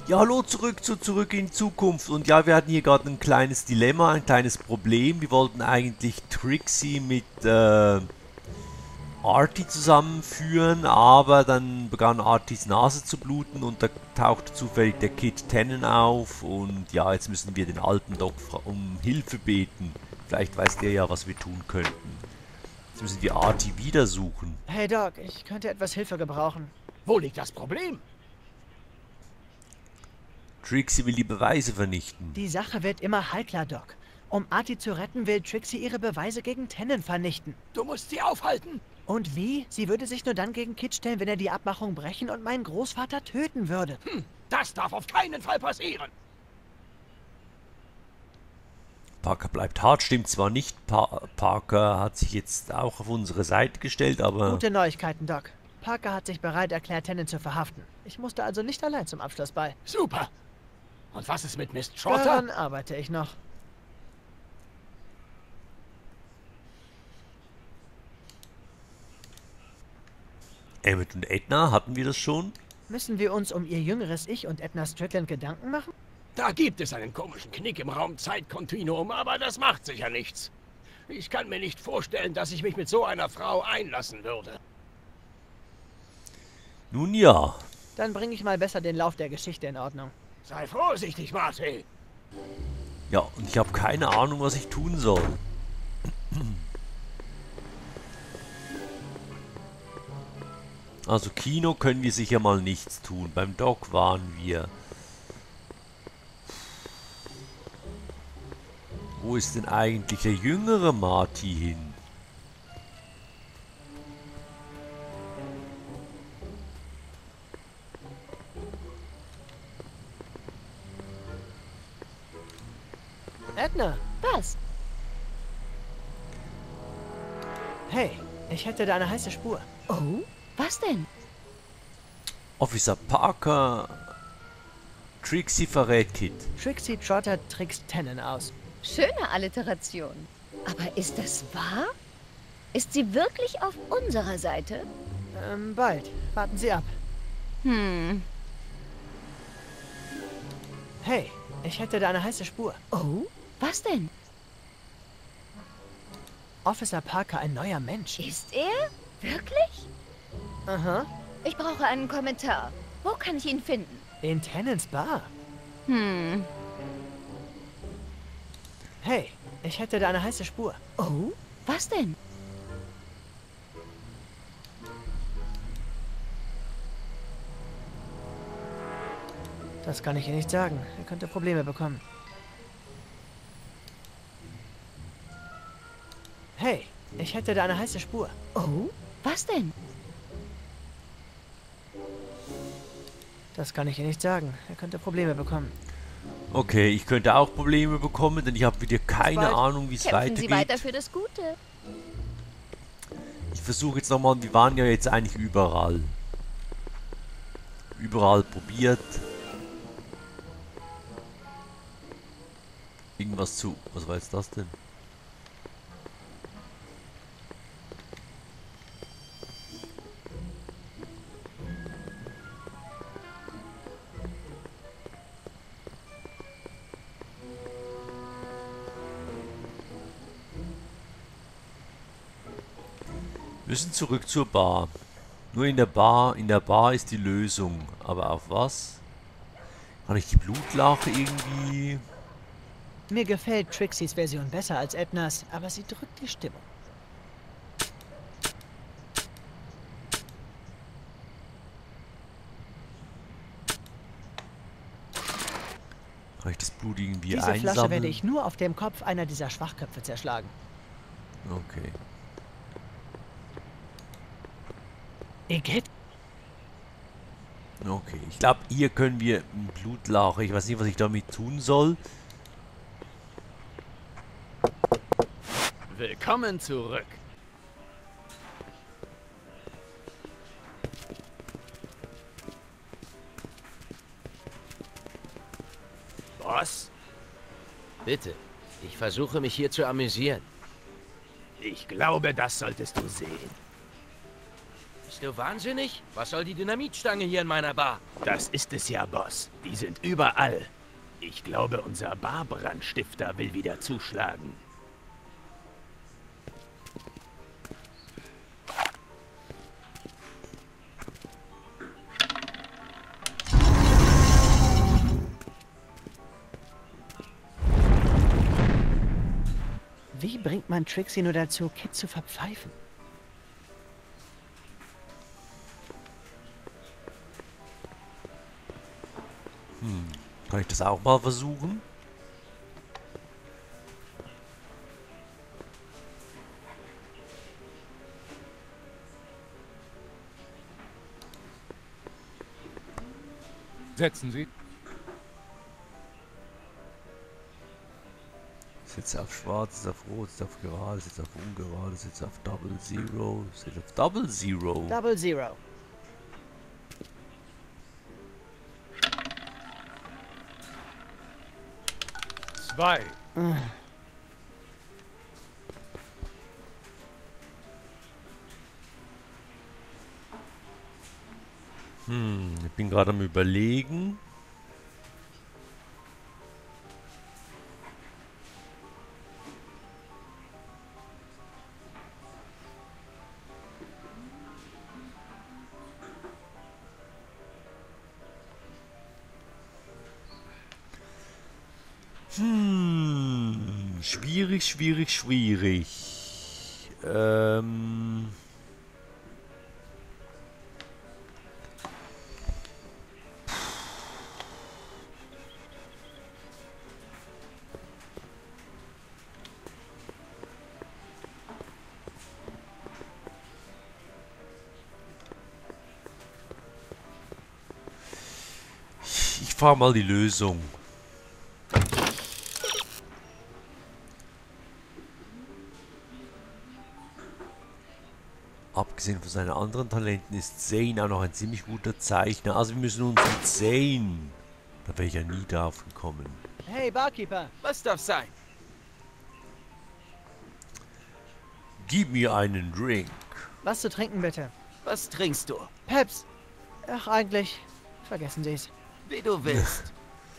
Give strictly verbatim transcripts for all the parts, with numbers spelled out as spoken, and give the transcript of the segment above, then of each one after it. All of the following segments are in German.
Ja, hallo, zurück zu Zurück in Zukunft. Und ja, wir hatten hier gerade ein kleines Dilemma, ein kleines Problem. Wir wollten eigentlich Trixie mit äh, Artie zusammenführen, aber dann begann Arties Nase zu bluten und da tauchte zufällig der Kid Tannen auf. Und ja, jetzt müssen wir den alten Doc um Hilfe beten. Vielleicht weiß der ja, was wir tun könnten. Jetzt müssen wir Artie wieder suchen. Hey Doc, ich könnte etwas Hilfe gebrauchen. Wo liegt das Problem? Trixie will die Beweise vernichten. Die Sache wird immer heikler, Doc. Um Artie zu retten, will Trixie ihre Beweise gegen Tannen vernichten. Du musst sie aufhalten. Und wie? Sie würde sich nur dann gegen Kid stellen, wenn er die Abmachung brechen und meinen Großvater töten würde. Hm, das darf auf keinen Fall passieren. Parker bleibt hart, stimmt zwar nicht. Pa Parker hat sich jetzt auch auf unsere Seite gestellt, aber... Gute Neuigkeiten, Doc. Parker hat sich bereit erklärt, Tannen zu verhaften. Ich musste also nicht allein zum Abschluss bei. Super. Und was ist mit Miss Trotter? Daran arbeite ich noch. Emmett und Edna, hatten wir das schon? Müssen wir uns um ihr jüngeres Ich und Edna Strickland Gedanken machen? Da gibt es einen komischen Knick im Raum-Zeit-Kontinuum, aber das macht sicher nichts. Ich kann mir nicht vorstellen, dass ich mich mit so einer Frau einlassen würde. Nun ja. Dann bringe ich mal besser den Lauf der Geschichte in Ordnung. Sei vorsichtig, Marty. Ja, und ich habe keine Ahnung, was ich tun soll. Also Kino können wir sicher mal nichts tun. Beim Doc waren wir. Wo ist denn eigentlich der jüngere Marty hin? Edna, Was? hey, ich hätte da eine heiße Spur. Oh? Was denn? Officer Parker. Trixie verrät Kid. Trixie Trotter trickst Tannen aus. Schöne Alliteration. Aber ist das wahr? Ist sie wirklich auf unserer Seite? Ähm, bald. Warten Sie ab. Hm. Hey, ich hätte da eine heiße Spur. Oh? Was denn? Officer Parker, ein neuer Mensch. Ist er? Wirklich? Aha. Ich brauche einen Kommentar. Wo kann ich ihn finden? In Tannens Bar. Hm. Hey, ich hätte da eine heiße Spur. Oh? Was denn? Das kann ich Ihnen nicht sagen. Er könnte Probleme bekommen. Hey, ich hätte da eine heiße Spur. Oh? Was denn? Das kann ich Ihnen nicht sagen. Er könnte Probleme bekommen. Okay, ich könnte auch Probleme bekommen, denn ich habe wieder keine bald. Ahnung, wie es Kämpfen weitergeht. Sie weiter für das Gute. Ich versuche jetzt nochmal, wir waren ja jetzt eigentlich überall. Überall probiert. Irgendwas zu... Was war jetzt das denn? Wir müssen zurück zur Bar. Nur in der Bar, in der Bar ist die Lösung. Aber auf was? Kann ich die Blutlache irgendwie... Mir gefällt Trixies Version besser als Ednas, aber sie drückt die Stimmung. Kann ich das Blut irgendwie Diese einsammeln? Flasche werde ich nur auf dem Kopf einer dieser Schwachköpfe zerschlagen. Okay. Igitt. Okay, ich glaube, hier können wir Blutlache. Ich weiß nicht, was ich damit tun soll. Willkommen zurück. Boss? Bitte, ich versuche mich hier zu amüsieren. Ich glaube, das solltest du sehen. Bist du wahnsinnig? Was soll die Dynamitstange hier in meiner Bar? Das ist es ja, Boss. Die sind überall. Ich glaube, unser Barbrandstifter will wieder zuschlagen. Wie bringt man Trixie nur dazu, Kit zu verpfeifen? Hm. Kann ich das auch mal versuchen? Setzen Sie. Sitze auf schwarz, sitze auf rot, sitze auf gerade, sitze auf ungerade, sitze auf Double Zero, sitze auf Double Zero. Double Zero. Zwei. Hm, ich bin gerade am Überlegen. Hm, schwierig, schwierig, schwierig. Ähm... Ich fahre mal die Lösung. Abgesehen von seinen anderen Talenten ist Zane auch noch ein ziemlich guter Zeichner. Also wir müssen uns mit Zane... Da wäre ich ja nie drauf gekommen. Hey, Barkeeper. Was darf sein? Gib mir einen Drink. Was zu trinken, bitte? Was trinkst du? Peps. Ach, eigentlich. Vergessen Sie es. Wie du willst.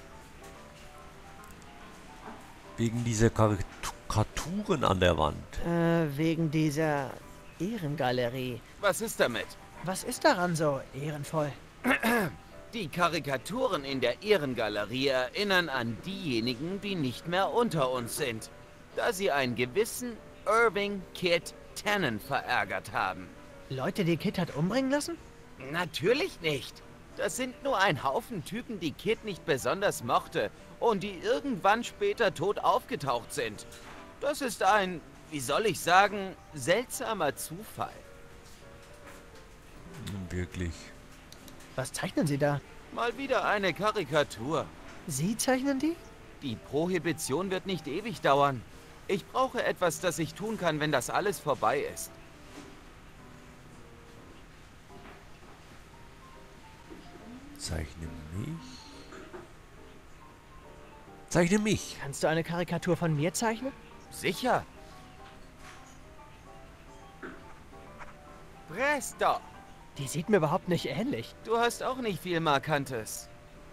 Wegen dieser Karikaturen an der Wand. Äh, wegen dieser Ehrengalerie. Was ist damit? Was ist daran so ehrenvoll? Die Karikaturen in der Ehrengalerie erinnern an diejenigen, die nicht mehr unter uns sind, da sie einen gewissen Irving Kit Tannen verärgert haben. Leute, die Kit hat umbringen lassen? Natürlich nicht. Das sind nur ein Haufen Typen, die Kit nicht besonders mochte und die irgendwann später tot aufgetaucht sind. Das ist ein, wie soll ich sagen, seltsamer Zufall. Wirklich. Was zeichnen Sie da? Mal wieder eine Karikatur. Sie zeichnen die? Die Prohibition wird nicht ewig dauern. Ich brauche etwas, das ich tun kann, wenn das alles vorbei ist. Zeichne mich. Zeichne mich. Kannst du eine Karikatur von mir zeichnen? Sicher. Presto! Die sieht mir überhaupt nicht ähnlich. Du hast auch nicht viel Markantes.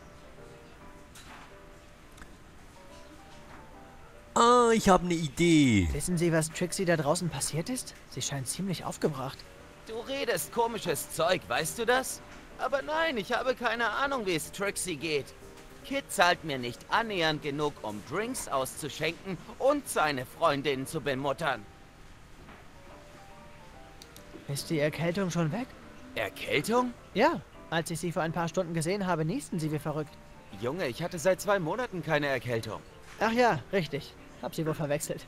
Ah, ich habe eine Idee. Wissen Sie, was Trixie da draußen passiert ist? Sie scheint ziemlich aufgebracht. Du redest komisches Zeug, weißt du das? Aber nein, ich habe keine Ahnung, wie es Trixie geht. Kit zahlt mir nicht annähernd genug, um Drinks auszuschenken und seine Freundinnen zu bemuttern. Ist die Erkältung schon weg? Erkältung? Ja, als ich Sie vor ein paar Stunden gesehen habe, niesten Sie wie verrückt. Junge, ich hatte seit zwei Monaten keine Erkältung. Ach ja, richtig. Hab Sie wohl verwechselt.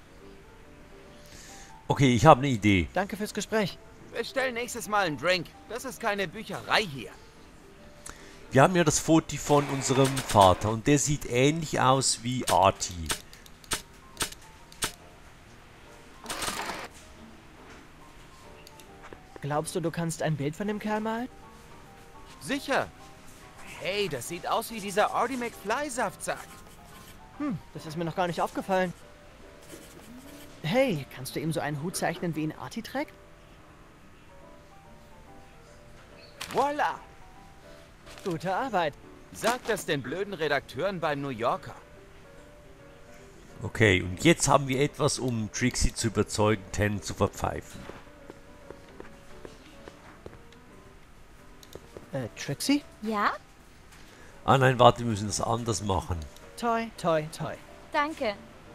Okay, ich habe eine Idee. Danke fürs Gespräch. Bestell nächstes Mal einen Drink. Das ist keine Bücherei hier. Wir haben ja das Foto von unserem Vater und der sieht ähnlich aus wie Artie. Glaubst du, du kannst ein Bild von dem Kerl malen? Sicher. Hey, das sieht aus wie dieser Artie McFly-Saftsack. Hm, das ist mir noch gar nicht aufgefallen. Hey, kannst du ihm so einen Hut zeichnen, wie ihn Artie trägt? Voila! Gute Arbeit. Sag das den blöden Redakteuren beim New Yorker. Okay, und jetzt haben wir etwas, um Trixie zu überzeugen, Tennant zu verpfeifen. Äh, Trixie? Ja? Ah nein, warte, wir müssen das anders machen. Toi, toi, toi. Danke.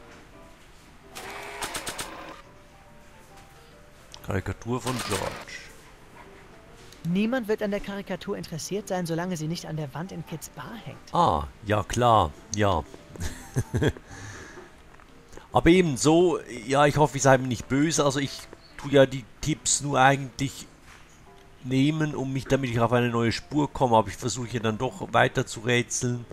Karikatur von George. Niemand wird an der Karikatur interessiert sein, solange sie nicht an der Wand in Kids Bar hängt. Ah, ja klar, ja. Aber eben so, ja, ich hoffe, ich sei mir nicht böse. Also ich tue ja die Tipps nur eigentlich nehmen, um mich, damit ich auf eine neue Spur komme. Aber ich versuche hier dann doch weiter zu rätseln.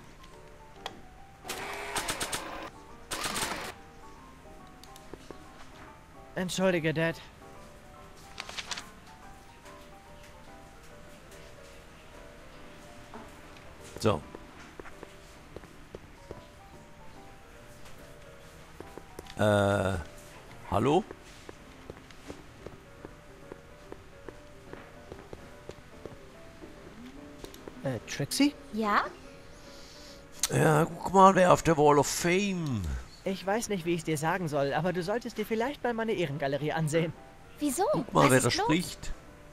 Entschuldige, Dad. So. Äh, hallo? Äh, Trixie? Ja? Ja, guck mal, wer auf der Wall of Fame. Ich weiß nicht, wie ich es dir sagen soll, aber du solltest dir vielleicht mal meine Ehrengalerie ansehen. Wieso? Guck mal, Was wer ist da los? spricht.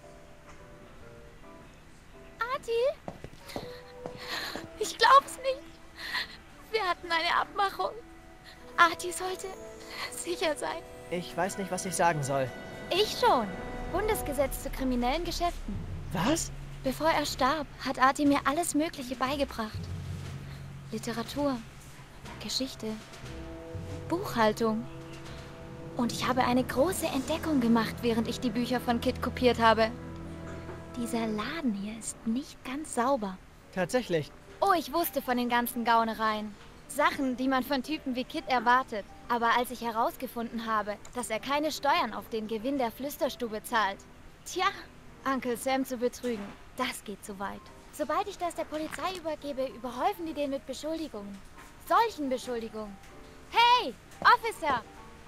Artie? Ich glaub's nicht. Wir hatten eine Abmachung. Artie sollte sicher sein. Ich weiß nicht, was ich sagen soll. Ich schon. Bundesgesetz zu kriminellen Geschäften. Was? Bevor er starb, hat Artie mir alles Mögliche beigebracht. Literatur, Geschichte, Buchhaltung. Und ich habe eine große Entdeckung gemacht, während ich die Bücher von Kit kopiert habe. Dieser Laden hier ist nicht ganz sauber. Tatsächlich. Oh, ich wusste von den ganzen Gaunereien. Sachen, die man von Typen wie Kit erwartet. Aber als ich herausgefunden habe, dass er keine Steuern auf den Gewinn der Flüsterstube zahlt. Tja, Uncle Sam zu betrügen, das geht zu weit. Sobald ich das der Polizei übergebe, überhäufen die den mit Beschuldigungen. Solchen Beschuldigungen. Hey, Officer!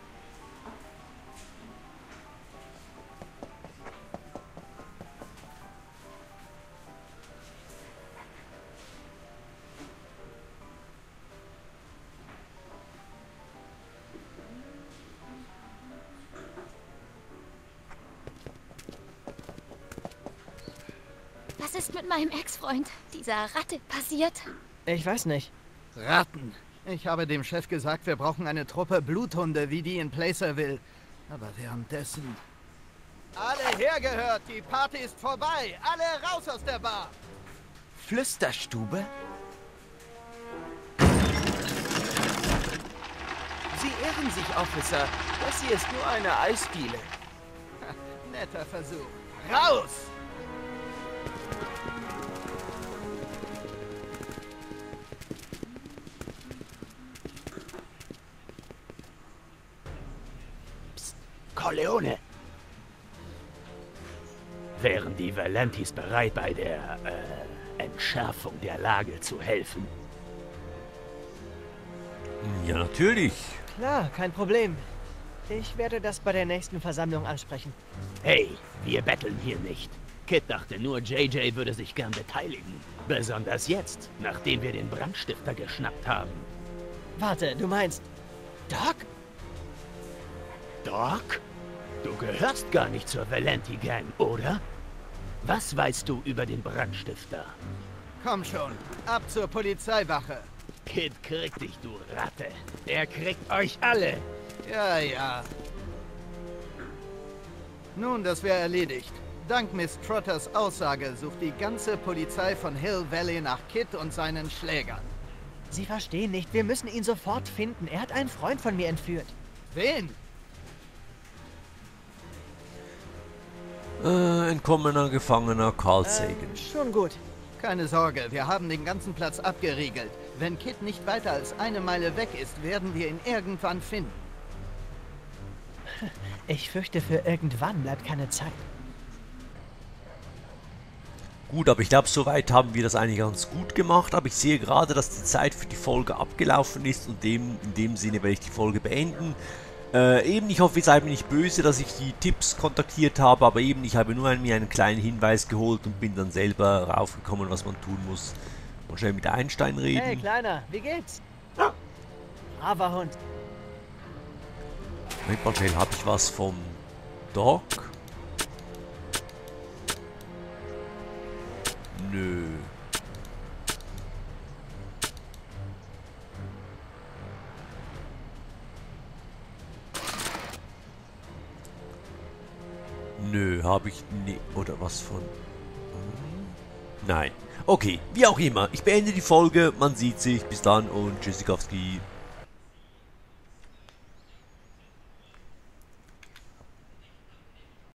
Was ist mit meinem Ex-Freund, dieser Ratte, passiert? Ich weiß nicht. Ratten. Ich habe dem Chef gesagt, wir brauchen eine Truppe Bluthunde, wie die in Placerville. Aber währenddessen... Alle hergehört, die Party ist vorbei. Alle raus aus der Bar. Flüsterstube? Sie irren sich, Officer. Das hier ist nur eine Eisdiele. Netter Versuch. Raus! Corleone. Wären die Valentis bereit, bei der äh, Entschärfung der Lage zu helfen? Ja, natürlich. Klar, kein Problem. Ich werde das bei der nächsten Versammlung ansprechen. Hey, wir betteln hier nicht. Kit dachte nur, J J würde sich gern beteiligen. Besonders jetzt, nachdem wir den Brandstifter geschnappt haben. Warte, du meinst... Doc? Doc? Du gehörst gar nicht zur Valenti Gang, oder? Was weißt du über den Brandstifter? Komm schon, ab zur Polizeiwache. Kid kriegt dich, du Ratte. Er kriegt euch alle. Ja, ja. Nun, das wäre erledigt. Dank Miss Trotters Aussage sucht die ganze Polizei von Hill Valley nach Kid und seinen Schlägern. Sie verstehen nicht, wir müssen ihn sofort finden. Er hat einen Freund von mir entführt. Wen? Äh, entkommener Gefangener Carl Ähm, Sagan. schon gut. Keine Sorge, wir haben den ganzen Platz abgeriegelt. Wenn Kid nicht weiter als eine Meile weg ist, werden wir ihn irgendwann finden. Ich fürchte, für irgendwann bleibt keine Zeit. Gut, aber ich glaube, soweit haben wir das eigentlich ganz gut gemacht. Aber ich sehe gerade, dass die Zeit für die Folge abgelaufen ist und dem, in dem Sinne werde ich die Folge beenden. Äh, eben, ich hoffe, ihr seid mir nicht böse, dass ich die Tipps kontaktiert habe, aber eben, ich habe nur ein, mir einen kleinen Hinweis geholt und bin dann selber raufgekommen, was man tun muss. Mal schnell mit Einstein reden. Hey, Kleiner, wie geht's? Braver Hund. Moment mal schnell, habe ich was vom Doc? Nö. Nö, habe ich nicht. Oder was von... Nein. Okay, wie auch immer. Ich beende die Folge. Man sieht sich. Bis dann und Tschüssikowski.